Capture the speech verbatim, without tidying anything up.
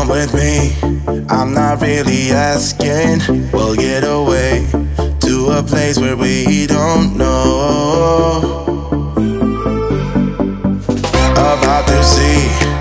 come with me. I'm not really asking. We'll get away to a place where we don't know. About to see